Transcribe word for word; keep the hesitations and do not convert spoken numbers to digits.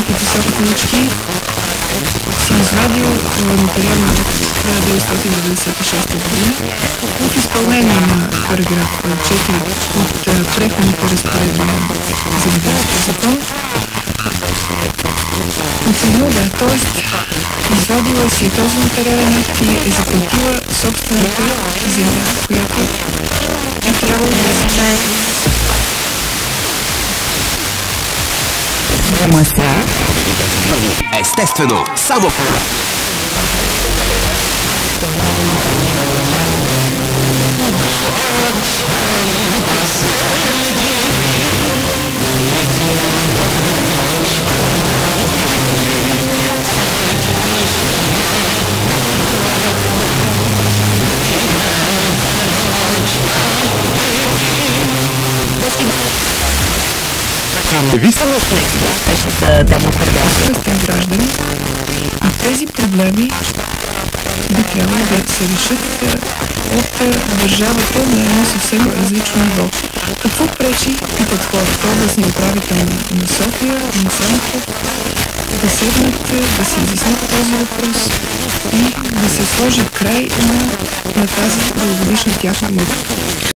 малките собственички си извадил нотариално от хиляда деветстотин деветдесет и шеста година в изпълнение на параграф четири от преходните разпоредби на Земеделския закон. Оценил да, т.е. извадила си този нотариален акт и е заплатила собствената земя, която е трябвало да се Естествено, само съвестен граждани, а тези проблеми би трябвало да се решат от държавата на едно съвсем различно ниво. Какво пречи, питат хората, областния управител на София, на Самоков, да седнат, да се изяснят този въпрос и да се сложи край на, на тази дългогодишна тяхна мъка?